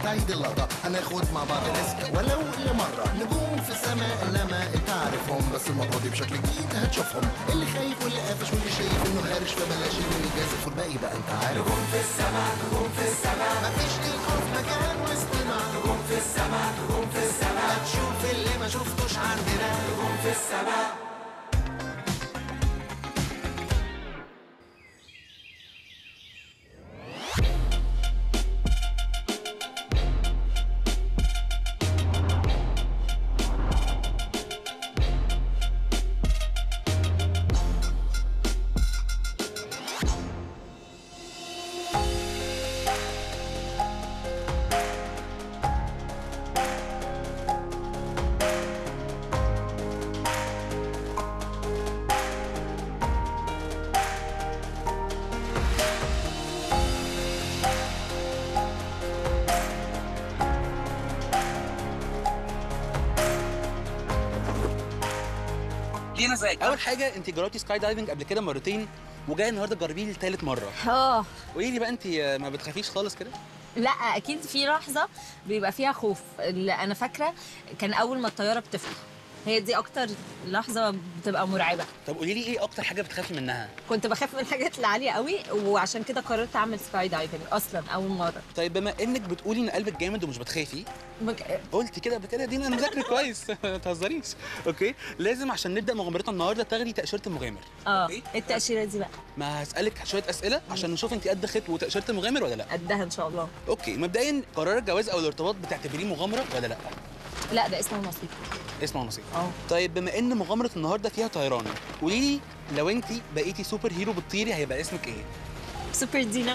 تعيد اللقطة هناخد مع بعض ريسك ولو لمرة. نجوم في السماء لما تعرفهم، بس المرة دي بشكل جديد هتشوفهم. اللي خايف واللي قافش واللي شايف انه هارش فبلاش انه يجازف، والباقي بقى انت عارف. نجوم في السماء، نجوم في السماء، مفيش للخوف مكان واستماع. نجوم في السماء، نجوم في السماء، هتشوف اللي ما شفتوش عندنا. نجوم في السماء. دينا ازيك؟ اول حاجه انت جربتي سكاي دايفنج قبل كده مرتين وجايه النهارده تجربيه لثالث مره. قولي لي بقى انت ما بتخافيش خالص كده؟ لا اكيد في لحظه بيبقى فيها خوف. اللي انا فاكره كان اول ما الطياره بتفتح، هي دي اكتر لحظه بتبقى مرعبه. طب قولي لي ايه اكتر حاجه بتخافي منها؟ كنت بخاف من الحاجات العاليه قوي، وعشان كده قررت اعمل سكاي دايفنج اصلا اول مره. طيب بما انك بتقولي ان قلبك جامد ومش بتخافي، قلتي كده قبل كده دينا انا مذاكره كويس ما تهزريش. اوكي، لازم عشان نبدا مغامرتنا النهارده تاخدي تاشيره المغامر. ايه التاشيره دي بقى؟ ما هسالك شويه اسئله عشان نشوف انت قد خط وتاشيره المغامر ولا لا. قدها ان شاء الله. اوكي، مبدئيا قرار الجواز او الارتباط بتعتبريه مغامره ولا لا؟ لا ده اسمه نصيب. اسمه نصيب. طيب بما ان مغامره النهارده فيها طيران، قولي لي لو انت بقيتي سوبر هيرو بتطيري هيبقى اسمك ايه؟ سوبر دينا.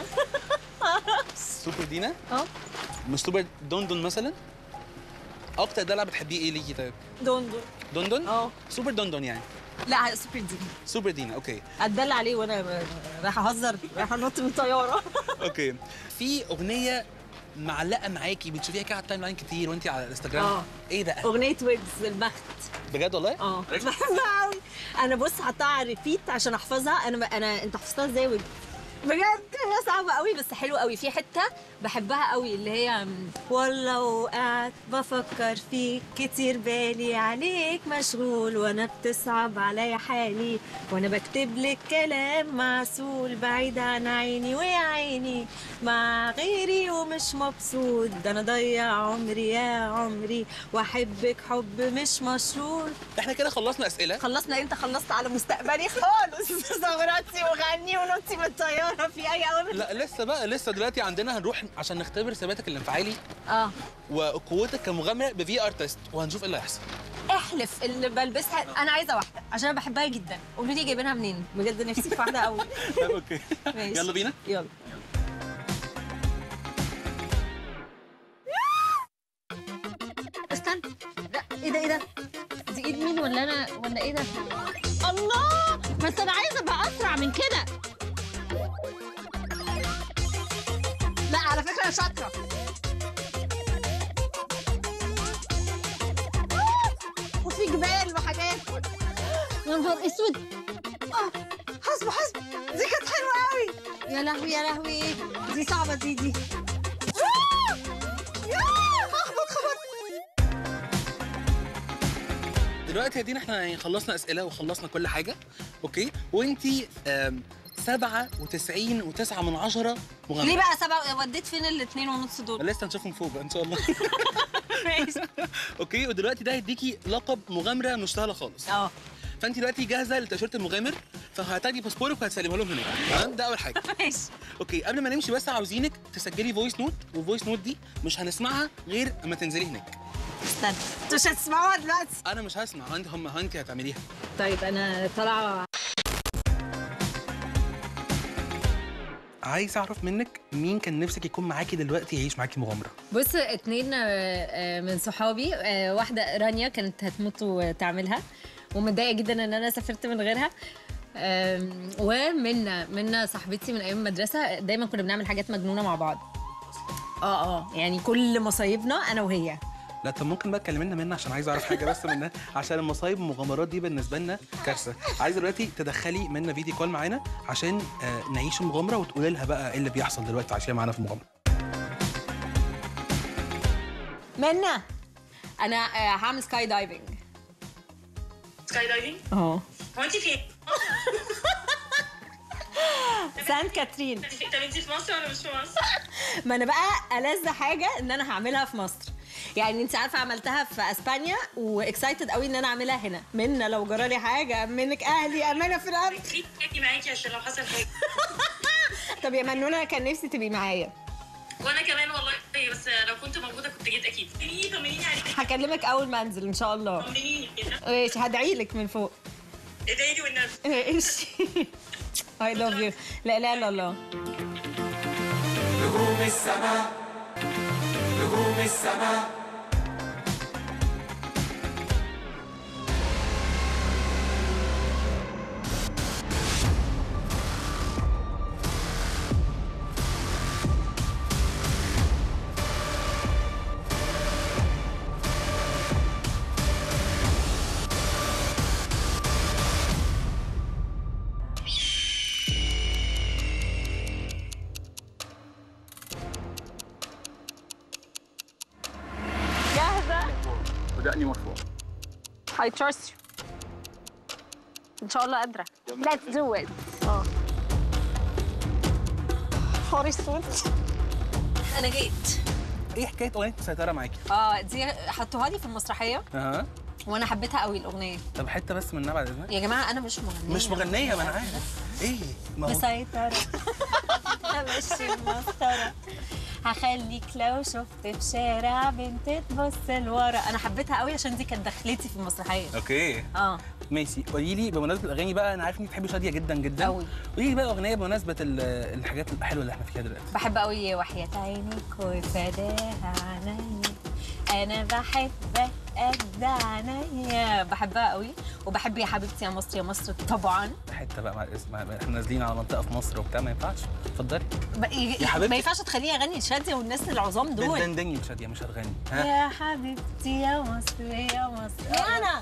سوبر دينا؟ مش سوبر دندن مثلا؟ اكتر دلع بتحبيه ايه ليكي طيب؟ دندن. دندن؟ سوبر دندن يعني. لا سوبر دينا. سوبر دينا، اوكي. اتدلع عليه وانا رايحه اهزر، رايحه انط من طياره. اوكي. في اغنيه معلقه معاكي بتشوفيها كده على التايم لاين كتير وانت على الانستجرام. ايه بقى؟ اغنيه ويجز البخت. بجد والله؟ بحبها قوي. انا بص حطها على ريبيت عشان احفظها. انا انت حفظتها ازاي ويجز؟ بجد هي صعبه قوي بس حلوه قوي. في حته بحبها قوي اللي هي والله وقعت بفكر فيك كتير، بالي عليك مشغول وانا بتصعب عليا حالي، وانا بكتب لك كلام معسول بعيد عن عيني ويا عيني مع غيري ومش مبسوط، ده انا ضيع عمري يا عمري واحبك حب مش مشروط. احنا كده خلصنا اسئله. خلصنا؟ انت خلصت على مستقبلي خالص. زغرتي وغني ونطي من الطياره في اي اوامر؟ لا لسه بقى، لسه دلوقتي عندنا هنروح عشان نختبر ثباتك الانفعالي وقوتك كمغامره بفي ار تيست، وهنشوف ايه اللي هيحصل. احلف اللي بلبسها. انا عايزه واحده عشان انا بحبها جدا. قولوا لي جايبينها منين؟ بجد نفسي في واحده قوي. اوكي ماشي يلا بينا. يلا. استنى، لا ايه ده؟ ايه ده؟ دي ايد مين ولا انا ولا ايه ده؟ الله، بس انا عايزه ابقى اسرع من كده. لا على فكره انا شاطره. وفي جبال وحاجات. يا نهار اسود. حسب دي كانت حلوه قوي. يا لهوي يا لهوي، دي صعبه دي. خبط. دلوقتي يا دينا احنا يعني خلصنا اسئله وخلصنا كل حاجه، اوكي؟ وانتي 97.9 من 10 مغامره. ليه بقى 7؟ وديت فين ال2.5 دول؟ لسه هنشوفهم فوق بقى ان شاء الله. ماشي. اوكي، ودلوقتي ده هيديكي لقب مغامره مش سهله خالص. فانت دلوقتي جاهزه لتاشيره المغامر، فهتاخدي باسبورك وهتسلمها لهم هناك، تمام؟ ده اول حاجه. ماشي. اوكي، قبل ما نمشي بس عاوزينك تسجلي فويس نوت، والفويس نوت دي مش هنسمعها غير اما تنزلي هناك. استنى، انتوا مش هتسمعوها دلوقتي؟ انا مش هسمع، انت هتعمليها. طيب انا طالعه. عايز اعرف منك مين كان نفسك يكون معاكي دلوقتي يعيش معاكي مغامره؟ بص، 2 من صحابي. واحده رانيا كانت هتموت وتعملها، ومتضايقه جدا ان انا سافرت من غيرها. ومنى صاحبتي من ايام المدرسه، دايما كنا بنعمل حاجات مجنونه مع بعض. يعني كل مصايبنا انا وهي. لا طب ممكن بقى تكلمينا منها عشان عايز اعرف حاجه بس منها، عشان المصايب والمغامرات دي بالنسبه لنا كارثه. عايز دلوقتي تدخلي منها فيديو كول معانا عشان نعيش المغامره، وتقولي لها بقى ايه اللي بيحصل دلوقتي عشان معانا في المغامره. منى انا هعمل سكاي دايفنج. سكاي دايفنج؟ اه. هو انت فين؟ سانت كاترين. طب انت في مصر ولا مش في مصر؟ ما انا بقى ألذ حاجه ان انا هعملها في مصر. يعني انت عارفه عملتها في اسبانيا واكسايتد قوي ان انا اعملها هنا. منى لو جرالي حاجه منك اهلي امانه في رقبتي. اجي معاكي عشان لو حصل حاجه. طب يا منونه كان نفسي تبقي معايا. وانا كمان والله، بس لو كنت موجوده كنت جيت اكيد. طمنيني عليك. هكلمك اول ما انزل ان شاء الله. طمنيني كده. ماشي هدعي لك من فوق. ادعي لي والنبي. ماشي. I love you. لا اله الا الله. نجوم السماء، نجوم السماء. ودقني مرفوع. I trust you. ان شاء الله قادره. Let's do it. حوري اسود. انا جيت. ايه حكايه اغنيه مسيطره معاكي؟ دي حطوها لي في المسرحيه وانا حبيتها قوي الاغنيه. طب حته بس منها بعد اذنك. يا جماعه انا مش مغنيه. مش مغنيه ما انا عارف. ايه ما هو مسيطره. همشي المسطره. هخليك لو شفت في شارع بنت تبص لورا. انا حبيتها قوي عشان دي كانت دخلتي في المسرحيه. اوكي. ماشي. قولي لي بمناسبه الاغاني بقى، انا عارف انك بتحبي شاديه جدا جدا قوي. قولي لي بقى اغنيه بمناسبه الحاجات الحلوه اللي احنا فيها دلوقتي. بحب قوي وحياة عينيك وفداها عينيا، انا بحبك قد عينيا. بحبها قوي. وبحب يا حبيبتي يا مصر يا مصر طبعا. حته بقى مع الاسم، احنا نازلين على منطقه في مصر وبتاع، ما ينفعش. اتفضلي يا حبيبتي. ما ينفعش تخليني اغني شاديه والناس العظام دول. دندني شاديه مش هتغني. يا حبيبتي يا مصر يا مصر. انا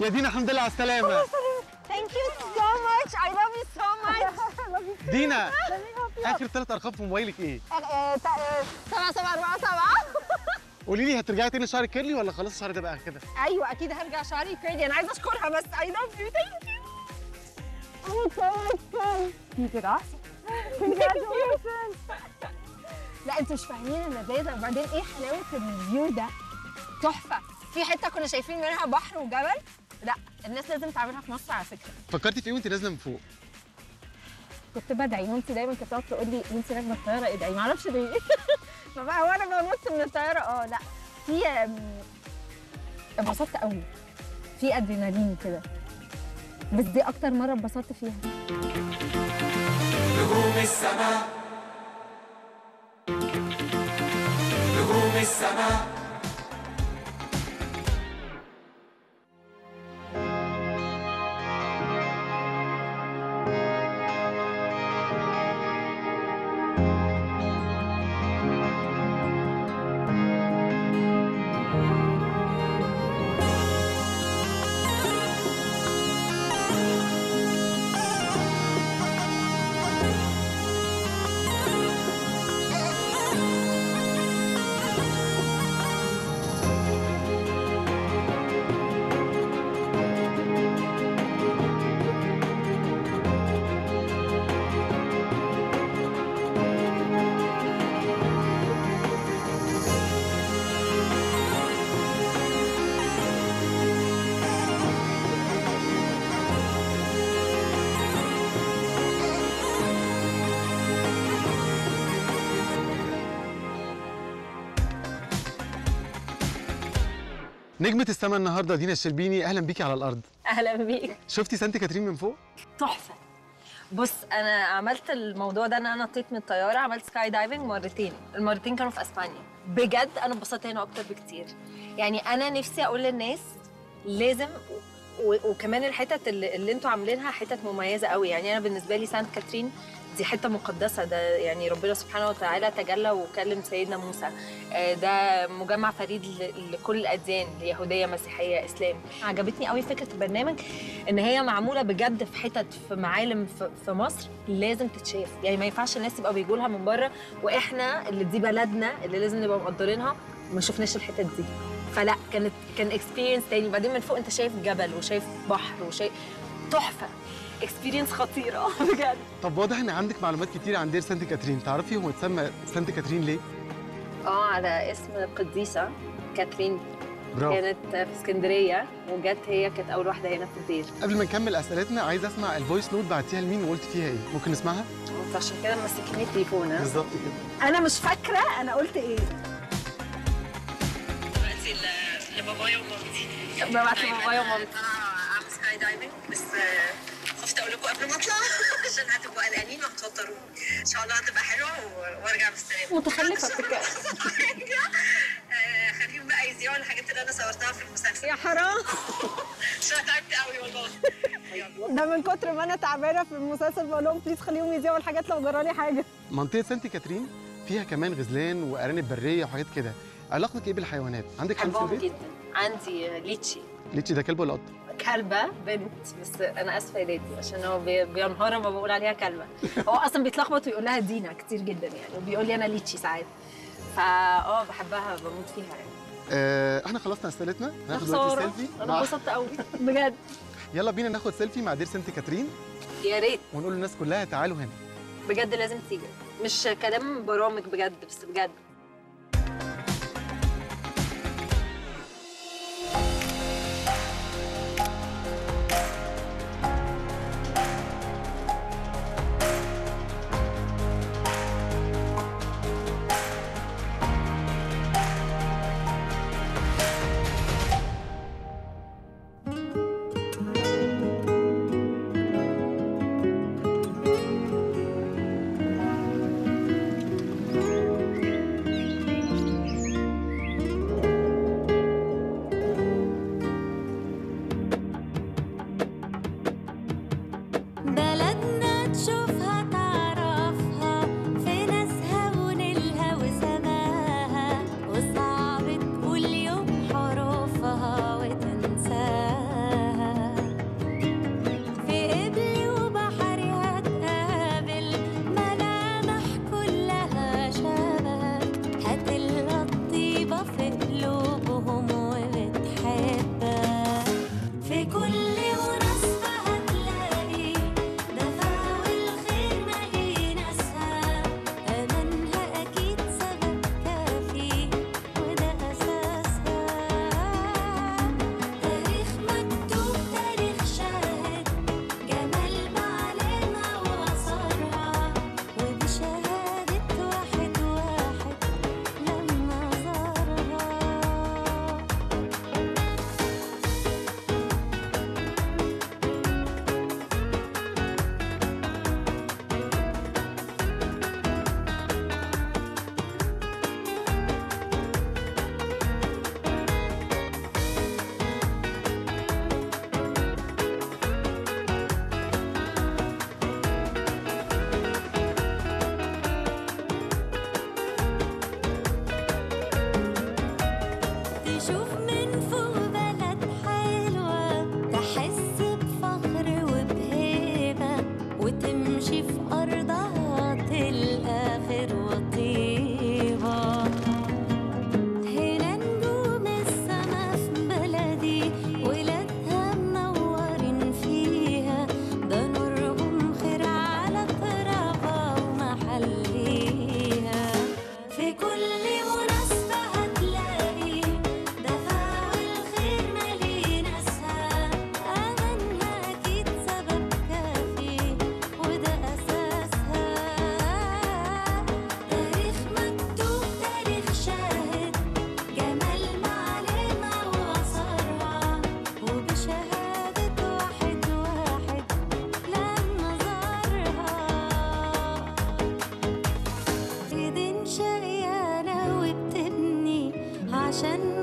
يا دينا الحمد لله على السلامه. Thank you so much. I love you so much. دينا اخر 3 ارقام في موبايلك ايه؟ 7747. قولي لي هترجعي تاني شعرك كيرلي ولا خلاص الشعر ده بقى كده؟ ايوه اكيد هرجع شعري كيرلي. انا عايزه اشكرها بس. I love you. Thank you. Oh so much fun. You did awesome. Congratulations. لا انتوا مش فاهمين اللذاذه. وبعدين ايه حلاوه الفيو ده؟ تحفه. في حته كنا شايفين منها بحر وجبل. لا الناس لازم تعملها في مصر على فكره. فكرتي في ايه وانت نازله من فوق؟ كنت بدعي. مامتي دايما كانت تقعد تقول لي وانت راكبه الطياره ادعي. ما اعرفش ليه. فبقى وانا بنط من الطياره لا في انبسطت قوي. في ادرينالين كده. بس دي اكتر مره اتبسطت فيها. نجوم السماء نجوم السماء نجمة السما النهارده دينا الشربيني، اهلا بيكي على الارض. اهلا بيك. شفتي سانت كاترين من فوق؟ تحفه. بص انا عملت الموضوع ده ان انا نطيت من الطياره. عملت سكاي دايفنج مرتين. المرتين كانوا في اسبانيا. بجد انا اتبسطت هنا اكتر بكتير. يعني انا نفسي اقول للناس لازم وكمان الحتت اللي انتوا عاملينها حتت مميزه قوي. يعني انا بالنسبه لي سانت كاترين دي حته مقدسه. ده يعني ربنا سبحانه وتعالى تجلى وكلم سيدنا موسى. ده مجمع فريد لكل الاديان، يهوديه مسيحيه اسلام. عجبتني قوي فكره البرنامج ان هي معموله بجد في حتت في معالم في مصر لازم تتشاف. يعني ما ينفعش الناس يبقوا بيجوا لها من بره واحنا اللي دي بلدنا اللي لازم نبقى مقدرينها ما شفناش الحتت دي. فلا كان اكسبيرينس تاني. بعدين من فوق انت شايف جبل وشايف بحر وشايف تحفه. اكسبيرينس خطيره بجد. طب واضح ان عندك معلومات كتير عن دير سانت كاترين. تعرفي هو اتسمى سانت كاترين ليه؟ على اسم القديسه كاترين. برافو. كانت في اسكندريه وجت هي كانت اول واحده هنا في الدير. قبل ما نكمل اسئلتنا عايز اسمع الفويس نوت بعتيها لمين وقلت فيها ايه؟ ممكن نسمعها؟ فعشان كده ماسكني التليفون. بالظبط كده. انا مش فاكره انا قلت ايه. دلوقتي لبابايا ومامتي. ببعت لبابايا ومامتي. اعمل سكاي دايفنج بس خفت اقول لكم قبل ما اطلع عشان هتبقوا قلقانين وهتوتروا. ان شاء الله هتبقى حلوه وارجع بالسلامه. متخلفه بتتكلم. خليهم بقى يذيعوا الحاجات اللي انا صورتها في المسلسل. يا حرام. عشان تعبت قوي والله. ده من كتر ما انا تعبانه في المسلسل بقول لهم بليز خليهم يذيعوا الحاجات لو جرالي حاجه. منطقة سانت كاترين فيها كمان غزلان وارانب برية وحاجات كده. علاقتك ايه بالحيوانات؟ عندك حيوان في بحبهم البيت؟ جدا. عندي ليتشي. ليتشي ده كلب ولا قطة؟ كلبه بنت بس انا اسفه يا دادي عشان هو بينهار ما بقول عليها كلبه. هو اصلا بيتلخبط ويقول لها دينا كتير جدا يعني وبيقول لي انا ليتشي ساعات. بحبها بموت فيها يعني. احنا خلصنا اسئلتنا. هناخد خسارة. دلوقتي سيلفي انا انبسطت قوي بجد. يلا بينا ناخد سيلفي مع دير سانت كاترين يا ريت ونقول للناس كلها تعالوا هنا. بجد لازم تيجي. مش كلام برامج بجد بس بجد. عشان